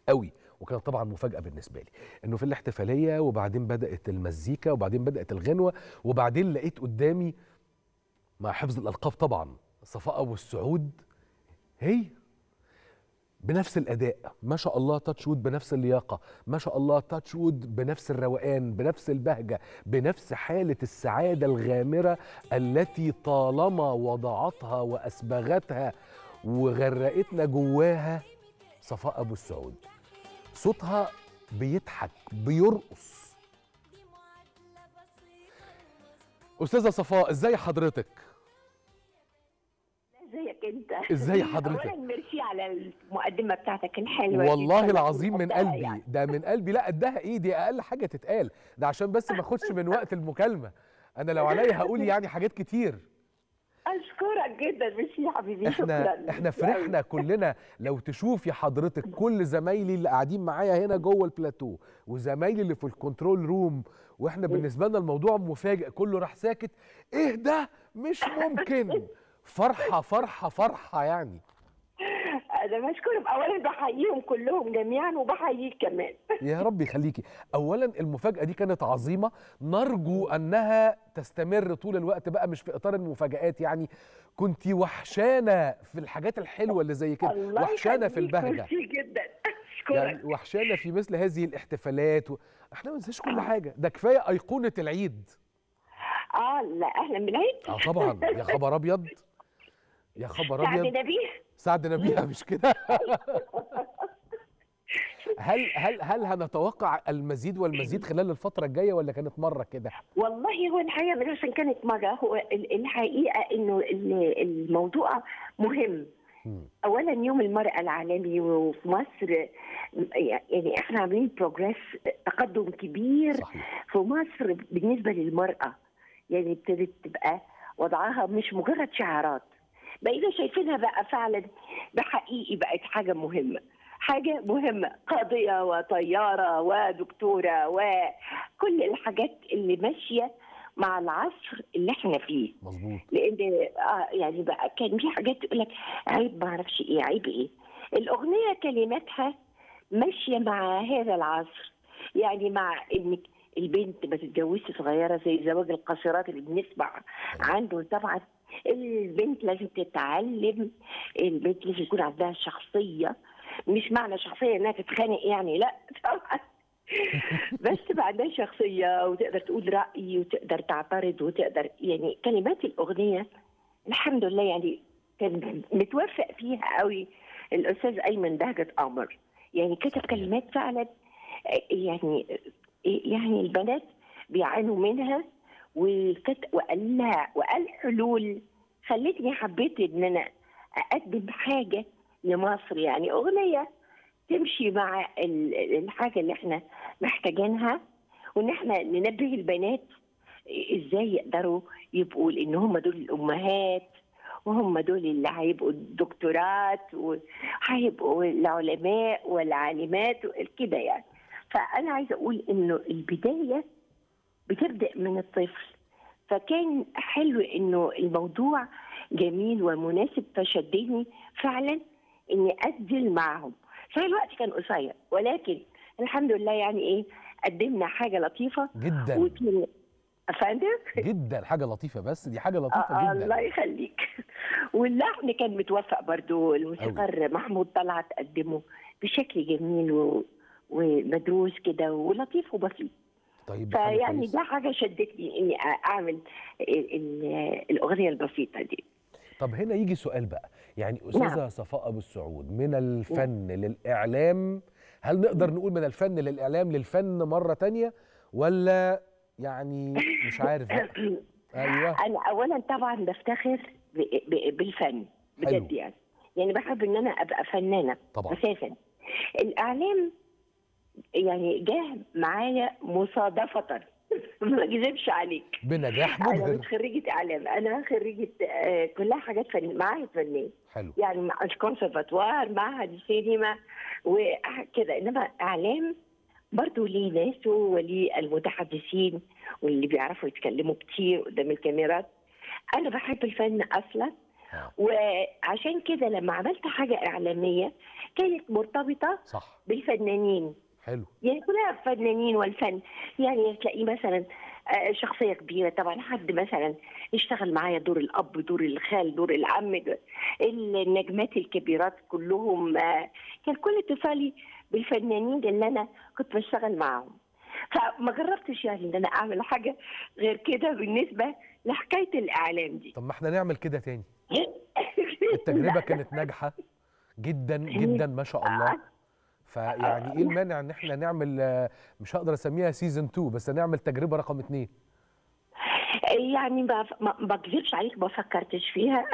قوي. وكانت طبعا مفاجاه بالنسبه لي انه في الاحتفاليه، وبعدين بدات المزيكا، وبعدين بدات الغنوه، وبعدين لقيت قدامي مع حفظ الالقاب طبعا صفاء ابو السعود، هي بنفس الاداء ما شاء الله، تاتش وود بنفس اللياقه ما شاء الله، تاتش وود بنفس الروقان، بنفس البهجه، بنفس حاله السعاده الغامره التي طالما وضعتها واسبغتها وغرقتنا جواها صفاء ابو السعود. صوتها بيضحك بيرقص. استاذه صفاء، ازاي حضرتك؟ ازيك انت؟ ازاي حضرتك؟ اولا ميرسي على المقدمه بتاعتك الحلوه دي، والله بصراحة العظيم من قدها قلبي، يعني. ده من قلبي. لا قدها ايه، دي اقل حاجه تتقال، ده عشان بس ما اخدش من وقت المكالمه. انا لو عليا هقول يعني حاجات كتير. اشكرك جدا، ميرسي يا حبيبي، شكرا احنا ميرسي قوي. فرحنا كلنا. لو تشوفي حضرتك كل زمايلي اللي قاعدين معايا هنا جوه البلاتو، وزمايلي اللي في الكنترول روم، واحنا بالنسبه لنا الموضوع مفاجئ، كله راح ساكت. ايه ده؟ مش ممكن. فرحه فرحه فرحه يعني. انا بشكرهم، اولا بحييهم كلهم جميعا وبحييك كمان. يا رب يخليكي. اولا المفاجاه دي كانت عظيمه، نرجو انها تستمر طول الوقت بقى، مش في اطار المفاجآت يعني. كنتي وحشانه في الحاجات الحلوه اللي زي كده، الله وحشانه في يخليك، البهجه ميرسي جدا. يعني، اشكرك. وحشانه في مثل هذه احنا ما ننساش كل حاجه، ده كفايه ايقونه العيد. لا، اهلا بالعيد. اه طبعا، يا خبر ابيض، يا خبر سعد ابيض. نبيه. سعدنا بيها مش كده؟ هل هنتوقع المزيد والمزيد خلال الفتره الجايه، ولا كانت مره كده؟ والله هو الحقيقه مش عشان كانت مره، هو الحقيقه انه الموضوع مهم. مم. اولا يوم المراه العالمي وفي مصر، يعني احنا عاملين بروجريس، تقدم كبير صحيح. في مصر بالنسبه للمراه. يعني ابتدت تبقى وضعها مش مجرد شعارات، بقينا شايفينها بقى فعلا بحقيقي، بقت حاجه مهمه، حاجه مهمه، قاضيه وطياره ودكتوره وكل الحاجات اللي ماشيه مع العصر اللي احنا فيه. مظبوط. لان يعني بقى كان في حاجات تقول لك عيب، ما اعرفش ايه عيب ايه. الاغنيه كلماتها ماشيه مع هذا العصر، يعني مع انك البنت ما تتجوزش صغيره زي زواج القاصرات اللي بنسمع عنده. طبعا البنت لازم تتعلم، البنت لازم يكون عندها شخصيه، مش معنى شخصيه انها تتخانق يعني، لا طبعا. بس تبقى عندها شخصيه وتقدر تقول راي وتقدر تعترض وتقدر، يعني كلمات الاغنيه الحمد لله يعني كان متوفق فيها قوي الاستاذ ايمن بهجت قمر. يعني كتب صحيح. كلمات فعلا، يعني البنات بيعانوا منها، وقال حلول خلتني حبيت ان انا اقدم حاجه لمصر، يعني اغنيه تمشي مع الحاجه اللي احنا محتاجينها، وان احنا ننبه البنات ازاي يقدروا يبقوا، لان هم دول الامهات، وهم دول اللي هيبقوا الدكتورات وهيبقوا العلماء والعالمات كده يعني. فانا عايزه اقول انه البدايه بتبدا من الطفل، فكان حلو انه الموضوع جميل ومناسب، فشدني فعلا اني اسجل معهم. صحيح الوقت كان قصير، ولكن الحمد لله يعني ايه، قدمنا حاجه لطيفه جدا افندم. جدا، حاجه لطيفه، بس دي حاجه لطيفه الله جدا يخليك. واللحن كان متوفق برضو، قوي. الموسيقار محمود طلعت قدمه بشكل جميل ومدروس كده ولطيف وبسيط. طيب ده حاجه فيعني كويسه. ده حاجه شدتني اني اعمل الاغنيه البسيطه دي. طب هنا يجي سؤال بقى، يعني نعم. استاذه صفاء ابو السعود، من الفن للاعلام، هل نقدر نقول من الفن للاعلام للفن مره تانية، ولا يعني مش عارف بقى؟ ايوه. انا اولا طبعا بفتخر بالفن حلو. بجد يعني بحب ان انا ابقى فنانه طبعا. اساسا. الاعلام يعني جه معايا مصادفه. ما اكذبش عليك، بنجاح انا مبهر. مش خريجه اعلام، انا خريجه كلها حاجات فن، معاهد فنيه، حلو. يعني مش كونسرفاتوار، معهد سينما وكده. انما اعلام برضه ليه ناسه وليه المتحدثين واللي بيعرفوا يتكلموا كتير قدام الكاميرات. انا بحب الفن اصلا، وعشان كده لما عملت حاجه اعلاميه كانت مرتبطه صح. بالفنانين، حلو. يعني كلها فنانين والفن. يعني تلاقيه مثلا شخصية كبيرة طبعا، حد مثلا اشتغل معايا دور الأب، دور الخال، دور العم، النجمات الكبيرات كلهم. كان كل اتصالي بالفنانين اللي أنا كنت بشتغل معاهم. فما جربتش يعني إن أنا أعمل حاجة غير كده بالنسبة لحكاية الإعلام دي. طب ما احنا نعمل كده تاني. التجربة كانت ناجحة جدا جدا ما شاء الله. فيعني ايه المانع ان احنا نعمل، مش هقدر اسميها سيزون 2، بس نعمل تجربة رقم 2؟ يعني ما بكذبش عليك، ما فكرتش فيها.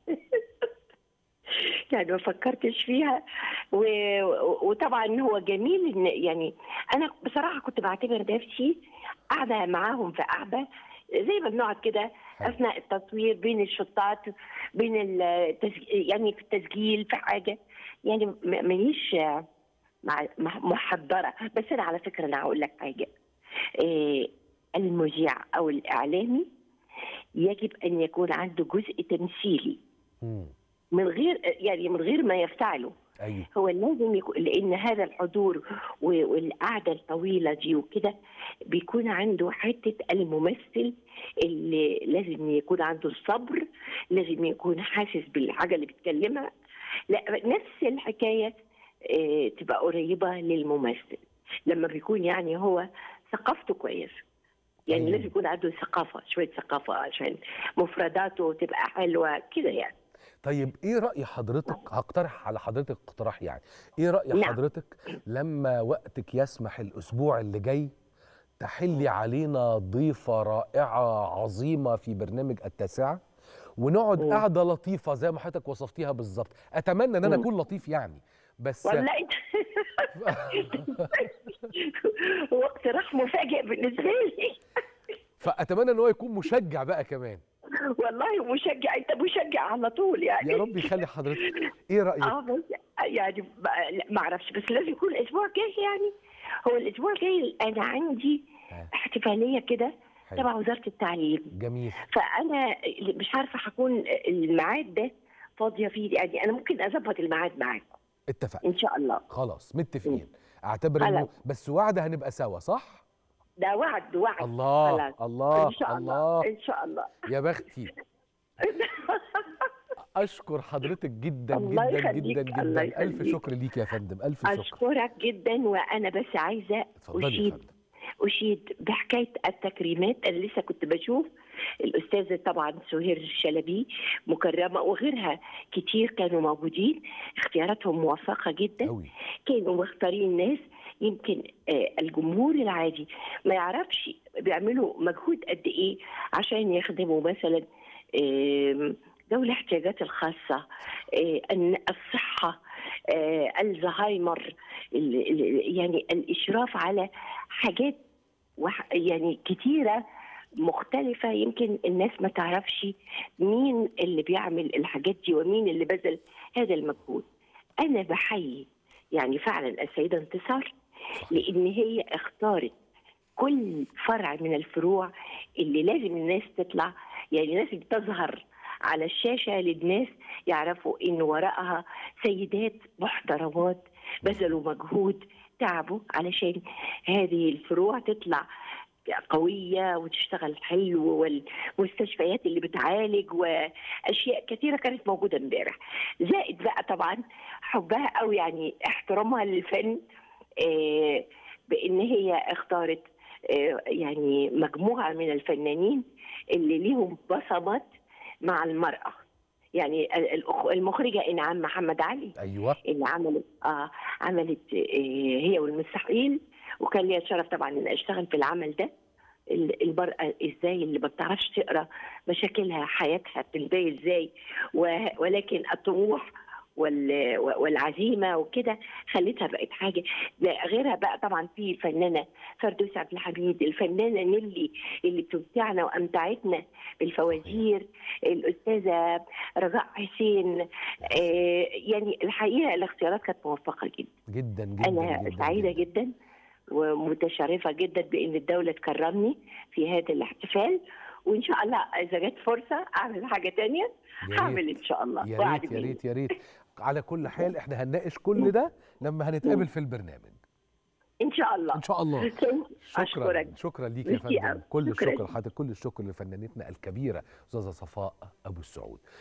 يعني ما فكرتش فيها. وطبعا هو جميل ان يعني انا بصراحه كنت بعتبر نفسي قاعده معاهم في قعده زي ما بنقعد كده اثناء التصوير بين الشطات، بين يعني في التسجيل في حاجه. يعني مانيش محضره. بس انا على فكره انا هقول لك حاجه، المذيع او الاعلامي يجب ان يكون عنده جزء تمثيلي من غير ما يفتعله. أيوه. هو لازم يكون، لان هذا الحضور والقعده الطويله دي وكده بيكون عنده حته الممثل اللي لازم يكون عنده الصبر، لازم يكون حاسس بالحاجه اللي بيتكلمها. لا، نفس الحكايه تبقى قريبه للممثل لما بيكون يعني هو ثقافته كويسه. يعني لازم يكون عنده ثقافه، شويه ثقافه عشان مفرداته تبقى حلوه كده يعني. طيب ايه رأي حضرتك؟ هقترح على حضرتك اقتراح يعني. ايه رأي حضرتك لما وقتك يسمح الاسبوع اللي جاي تحلي علينا ضيفة رائعة عظيمة في برنامج التاسعة، ونقعد قعدة لطيفة زي ما حضرتك وصفتيها بالظبط. اتمنى ان انا اكون لطيف يعني، بس والله هو اقتراح مفاجئ بالنسبه لي. فاتمنى ان هو يكون مشجع بقى كمان. والله مشجع، انت مشجع على طول يعني. يا رب يخلي حضرتك. ايه رايك؟ بس يعني ما اعرفش، بس لازم يكون الاسبوع الجاي يعني. هو الاسبوع الجاي انا عندي احتفاليه كده تبع وزاره التعليم. جميل. فانا مش عارفه هكون الميعاد ده فاضيه فيه، يعني انا ممكن اظبط الميعاد معاكم. اتفقنا ان شاء الله. خلاص متفقين. اعتبر انه بس وعد هنبقى سوا، صح؟ ده وعد وعد. الله خلاص. الله ان شاء الله الله. ان شاء الله. يا بختي. اشكر حضرتك جدا الله جدا يخليك. جدا جدا. الله الف شكر ليك يا فندم، الف شكر. اشكرك جدا. وانا بس عايزه اشيد بحكايه التكريمات. انا لسه كنت بشوف الاستاذه طبعا سهير الشلبي مكرمه وغيرها كتير كانوا موجودين، اختياراتهم موفقه جدا أوي. كانوا مختارين ناس يمكن الجمهور العادي ما يعرفش بيعملوا مجهود قد ايه عشان يخدموا مثلا ذوي الاحتياجات الخاصه، الصحه، الزهايمر، يعني الاشراف على حاجات يعني كتيره مختلفه. يمكن الناس ما تعرفش مين اللي بيعمل الحاجات دي ومين اللي بذل هذا المجهود. انا بحيي يعني فعلا السيده انتصار، لان هي اختارت كل فرع من الفروع اللي لازم الناس تطلع، يعني لازم تظهر على الشاشة للناس يعرفوا إن وراءها سيدات محترمات بذلوا مجهود، تعبوا علشان هذه الفروع تطلع قوية وتشتغل حلو، والمستشفيات اللي بتعالج وأشياء كثيرة كانت موجودة امبارح. زائد بقى طبعا حبها أو يعني احترامها للفن، بأن هي اختارت يعني مجموعة من الفنانين اللي ليهم بصمات مع المرأة. يعني المخرجة إنعام محمد علي. أيوة. اللي عملت هي والمستحيل، وكان لي الشرف طبعا ان اشتغل في العمل ده. المرأة ازاي اللي ما بتعرفش تقرا مشاكلها حياتها بتنتهي ازاي، ولكن الطموح والعزيمه وكده خلتها بقت حاجه. غيرها بقى طبعا في الفنانه فردوس عبد الحميد، الفنانه نيلي اللي بتمتعنا وامتعتنا بالفوازير، الاستاذه رجاء حسين. يعني الحقيقه الاختيارات كانت موفقه جدا جدا جدا. انا جداً سعيده جدا ومتشرفه جدا بان الدوله تكرمني في هذا الاحتفال، وان شاء الله اذا جت فرصه اعمل حاجه تانية يا هعمل ريت ان شاء الله. يا وعد ريت يا مني. ريت يا ريت. على كل حال احنا هنناقش كل ده لما هنتقابل في البرنامج ان شاء الله. ان شاء الله. شكرا اشكرك. شكرا ليك يا ميرسي فندم، أوي. كل شكراً. الشكر لحضرتك، كل الشكر لفنانتنا الكبيره استاذه صفاء ابو السعود.